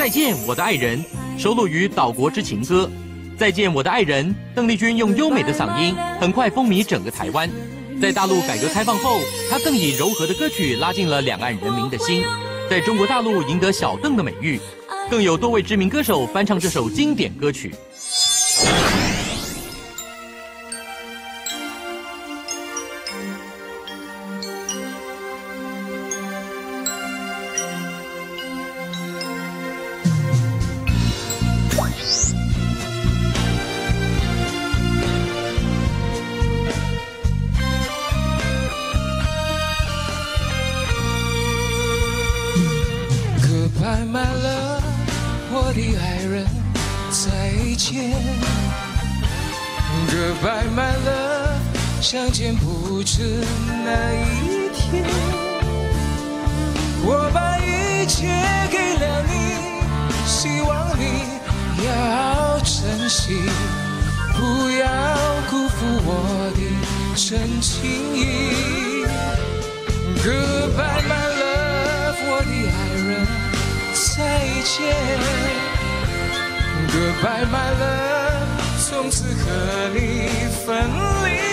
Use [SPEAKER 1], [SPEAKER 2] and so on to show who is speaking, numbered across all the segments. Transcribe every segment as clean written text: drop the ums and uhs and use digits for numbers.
[SPEAKER 1] 再见我的爱人》收录于《岛国之情歌》。再见我的爱人，邓丽君用优美的嗓音很快风靡整个台湾。在大陆改革开放后，她更以柔和的歌曲拉近了两岸人民的心，在中国大陆赢得小邓的美誉，更有多位知名歌手翻唱这首经典歌曲。
[SPEAKER 2] Goodbye my love， 我的爱人，再见。Goodbye my love， 相见不止那一天。我把一切给了你，希望你要珍惜，不要辜负我的真情意。Goodbye my love， 我的爱人，再见 Goodbye my love， 从此和你分离，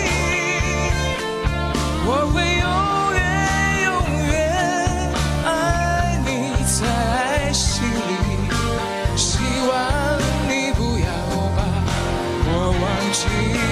[SPEAKER 2] 我会永远永远爱你在心里，希望你不要把我忘记，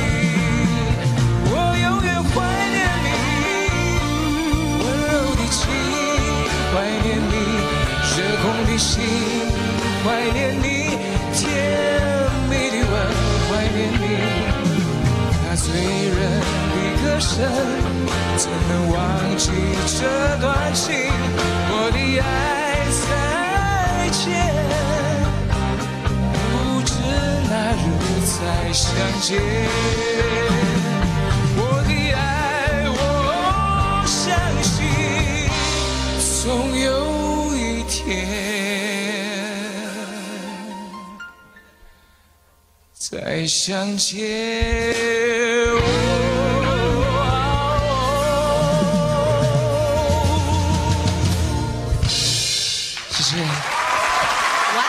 [SPEAKER 2] 我永远怀念你温柔的情，怀念你热红的心，怀念你甜蜜的吻，怀念你那醉人的歌声，怎能忘记这段情？我的爱再见，不知哪日再相见。我的爱，我相信总有一天再相见。谢谢。
[SPEAKER 3] 哇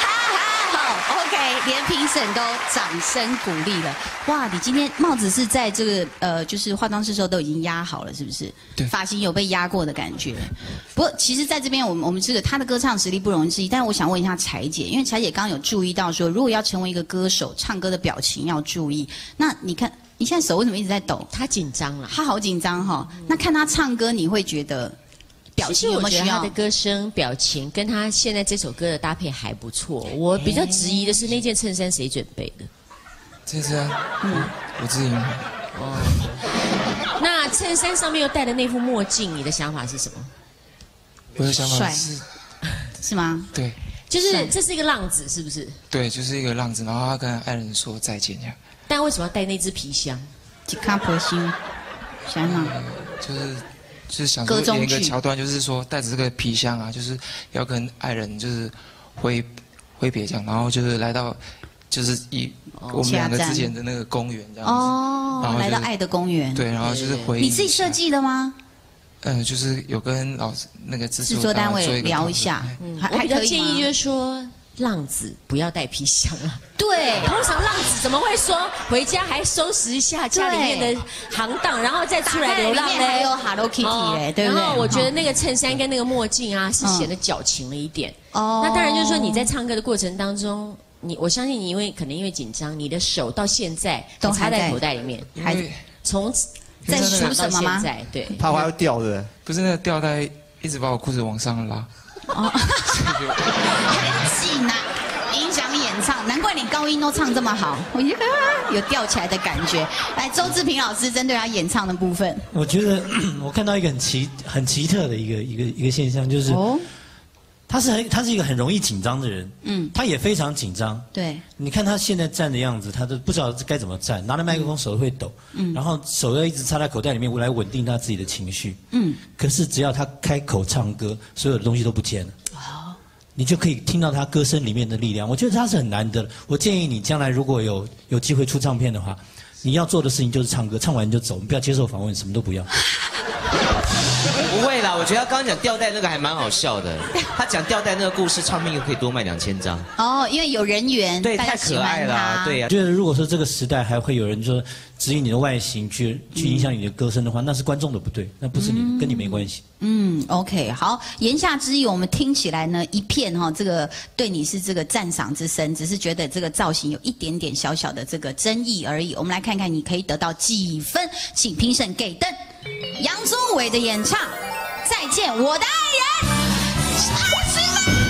[SPEAKER 3] ，OK， 连评审都掌声鼓励了。哇，你今天帽子是在这个就是化妆室的时候都已经压好了，是不是？
[SPEAKER 2] 对。
[SPEAKER 3] 发型有被压过的感觉。不过，其实在这边我们这个他的歌唱实力不容置疑，但是我想问一下柴姐，因为柴姐刚刚有注意到说，如果要成为一个歌手，唱歌的表情要注意。那你看，你现在手为什么一直在抖？
[SPEAKER 4] 他紧张了，
[SPEAKER 3] 他好紧张哈。那看他唱歌，你会觉得？表情有没有需要？
[SPEAKER 4] 其实我觉得他的歌声、表情跟他现在这首歌的搭配还不错。我比较质疑的是那件衬衫谁准备的？
[SPEAKER 2] 这是我自己买。
[SPEAKER 4] 哦。那衬衫上面又戴的那副墨镜，你的想法是什么？
[SPEAKER 2] 我的想法
[SPEAKER 3] 是吗？
[SPEAKER 2] 对。
[SPEAKER 4] 就是这是一个浪子，是不是？
[SPEAKER 2] 对，就是一个浪子，然后他跟爱人说再见这样。
[SPEAKER 4] 但为什么要带那只皮箱？
[SPEAKER 3] 一卡婆心，想想。
[SPEAKER 2] 就是想说演一个桥段，就是说带着这个皮箱啊，就是要跟爱人就是挥别这样，然后就是来到就是我们两个之前的那个公园这样子。
[SPEAKER 3] 哦，然后来到爱的公园。
[SPEAKER 2] 对，然后就是回忆。
[SPEAKER 3] 你自己设计的吗？
[SPEAKER 2] 就是有跟老师那个制作
[SPEAKER 3] 单位聊一下。
[SPEAKER 4] 我比较建议就是说，浪子不要带皮箱了。
[SPEAKER 3] 对，
[SPEAKER 4] 通常浪子怎么会说回家还收拾一下家里面的行当，然后再出来流浪呢？
[SPEAKER 3] 还有 Hello Kitty 嘞，对不对？
[SPEAKER 4] 然后我觉得那个衬衫跟那个墨镜啊，是显得矫情了一点。哦，那当然就是说你在唱歌的过程当中，我相信你可能因为紧张，你的手到现在都插在口袋里面，还从
[SPEAKER 3] 在数什么吗？
[SPEAKER 4] 对，
[SPEAKER 5] 怕会掉的，
[SPEAKER 2] 不是那个吊带一直把我裤子往上拉。
[SPEAKER 3] 哦，很紧啊，影响演唱，难怪你高音都唱这么好，我觉得有吊起来的感觉。来，周志平老师针对他演唱的部分，
[SPEAKER 6] 我觉得我看到一个很奇特的一个现象，就是。他是一个很容易紧张的人，他也非常紧张。
[SPEAKER 3] 对，
[SPEAKER 6] 你看他现在站的样子，他都不知道该怎么站，拿着麦克风手会抖，然后手要一直插在口袋里面，来稳定他自己的情绪。可是只要他开口唱歌，所有的东西都不见了。哦，你就可以听到他歌声里面的力量。我觉得他是很难得的。我建议你将来如果有机会出唱片的话，你要做的事情就是唱歌，唱完就走，你不要接受访问，什么都不要。
[SPEAKER 5] 不会啦，我觉得他刚刚讲吊带那个还蛮好笑的。他讲吊带那个故事，唱片又可以多卖2000张。
[SPEAKER 3] 哦，因为有人缘，
[SPEAKER 5] 对，
[SPEAKER 3] 大家
[SPEAKER 5] 太可爱了，对呀。
[SPEAKER 6] 觉得如果说这个时代还会有人说质疑你的外形去影响你的歌声的话，那是观众的不对，那不是你，跟你没关系。
[SPEAKER 3] OK， 好，言下之意，我们听起来呢一片这个对你是这个赞赏之声，只是觉得这个造型有一点点小小的这个争议而已。我们来看看你可以得到几分，请评审给灯。杨宗纬的演唱《再见我的爱人》20分，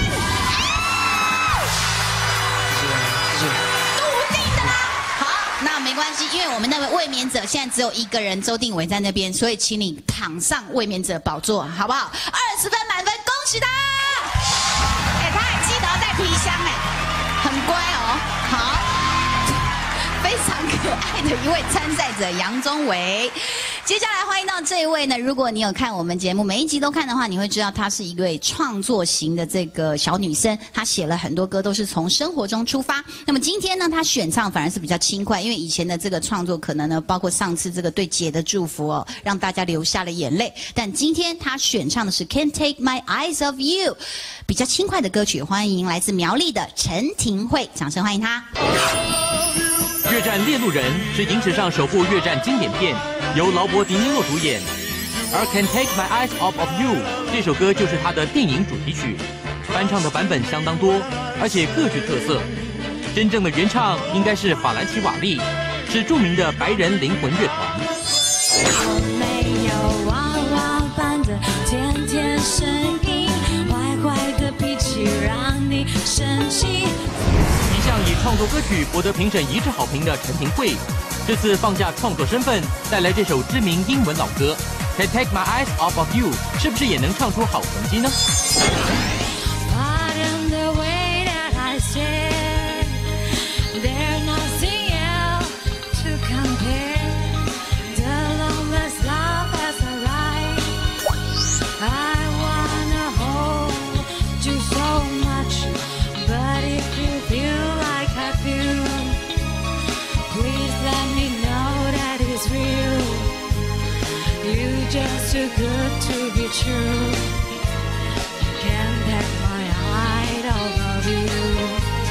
[SPEAKER 3] 笃定的啦。好，那没关系，因为我们那位卫冕者现在只有一个人，周定伟在那边，所以请你躺上卫冕者宝座，好不好？20分满分，恭喜他！他还记得要带皮箱很乖哦。好，非常可爱的一位参赛者杨宗纬。接下来欢迎到这一位呢，如果你有看我们节目每一集都看的话，你会知道她是一位创作型的这个小女生，她写了很多歌都是从生活中出发。那么今天呢，她选唱反而是比较轻快，因为以前的这个创作可能呢，包括上次这个对姐的祝福哦，让大家流下了眼泪。但今天她选唱的是 Can't Take My Eyes Off You， 比较轻快的歌曲。欢迎来自苗栗的陈庭慧，掌声欢迎她。
[SPEAKER 1] 越战猎鹿人是影史上首部越战经典片，由劳勃·迪尼洛主演。而《Can't Take My Eyes Off of You》这首歌就是他的电影主题曲，翻唱的版本相当多，而且各具特色。真正的原唱应该是法兰奇·瓦利，是著名的白人灵魂乐团。
[SPEAKER 7] 我没有娃娃般的甜甜声音，坏坏的脾气让你生气。
[SPEAKER 1] 一向以创作歌曲博得评审一致好评的陈庭慧，这次放下创作身份，带来这首知名英文老歌《Can't Take My Eyes Off of You》，是不是也能唱出好成绩呢？
[SPEAKER 7] Just too good to be true. Can't take my eye off of you.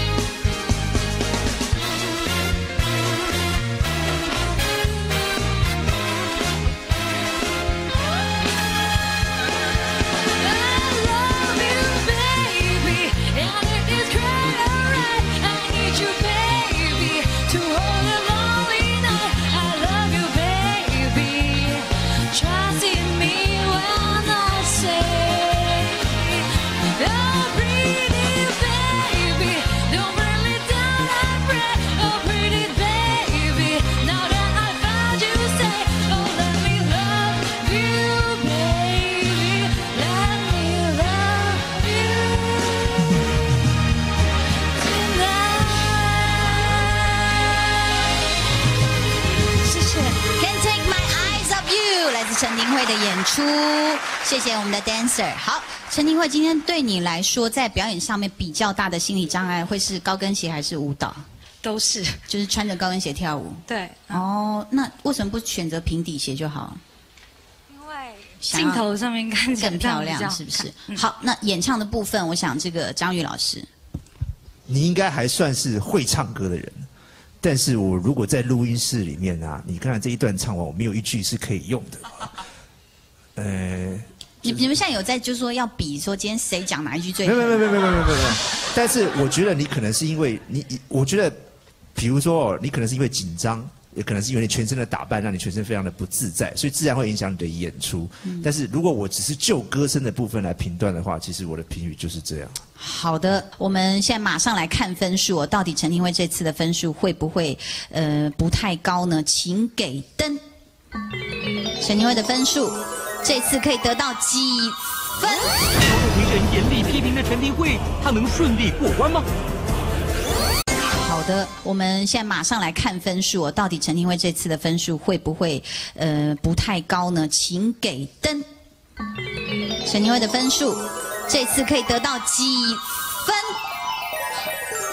[SPEAKER 7] I love you, baby, and it is quite alright. I need you, baby, to hold a lonely night. I love you, baby. Trust in me when I say, oh pretty baby, don't bring me down, I pray. Oh pretty baby, now that I found you, say, oh let me love you, baby, let me love you tonight.
[SPEAKER 3] 谢谢 Can't Take My Eyes Off You， 来自陈庭慧的演出，谢谢我们的 dancer。好，陈庭慧，今天对你来说，在表演上面比较大的心理障碍会是高跟鞋还是舞蹈？
[SPEAKER 8] 都是，
[SPEAKER 3] 就是穿着高跟鞋跳舞。
[SPEAKER 8] 对。
[SPEAKER 3] 哦，那为什么不选择平底鞋就好？
[SPEAKER 8] 因为镜头上面看起来
[SPEAKER 3] 更漂亮，是不是？好，那演唱的部分，我想这个张宇老师，
[SPEAKER 9] 你应该还算是会唱歌的人。但是我如果在录音室里面啊，你看这一段唱完，我没有一句是可以用的。
[SPEAKER 3] 你们现在有在就是说要比说今天谁讲哪一句最好？
[SPEAKER 9] 没有。但是我觉得你可能是因为我觉得，比如说你可能是因为紧张，也可能是因为你全身的打扮让你全身非常的不自在，所以自然会影响你的演出。但是如果我只是就歌声的部分来评断的话，其实我的评语就是这样。
[SPEAKER 3] 好的，我们现在马上来看分数哦，到底陈庭慧这次的分数会不会不太高呢？请给灯。陈庭慧的分数这次可以得到几分？
[SPEAKER 1] 评审严厉批评的陈庭慧，她能顺利过关吗？
[SPEAKER 3] 好的，我们现在马上来看分数哦，到底陈庭慧这次的分数会不会不太高呢？请给灯。陈庭慧的分数这次可以得到几分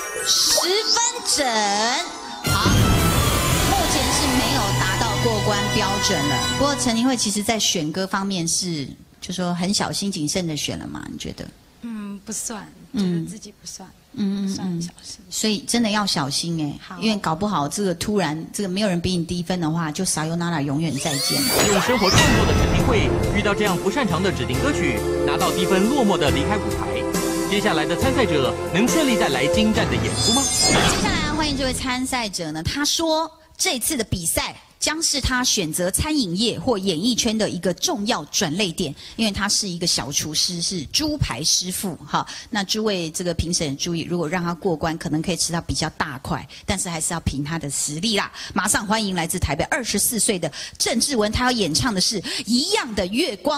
[SPEAKER 3] ？10分整。好，目前是没有达到过关。 标准了。不过陈琳慧其实在选歌方面是，就说很小心谨慎的选了嘛？你觉得？
[SPEAKER 8] 不算，觉得自己不算，算很小心。
[SPEAKER 3] 所以真的要小心因为搞不好这个突然这个没有人比你低分的话，就sayonara永远再见。
[SPEAKER 1] 用生活创作的陈琳慧，遇到这样不擅长的指定歌曲，拿到低分落寞的离开舞台。接下来的参赛者能顺利带来精湛的演出吗？
[SPEAKER 3] 接下来欢迎这位参赛者呢，他说这次的比赛将是他选择餐饮业或演艺圈的一个重要转捩点，因为他是一个小厨师，是猪排师傅。哈，那诸位这个评审注意，如果让他过关，可能可以吃到比较大块，但是还是要凭他的实力啦。马上欢迎来自台北24岁的郑智文，他要演唱的是《一样的月光》。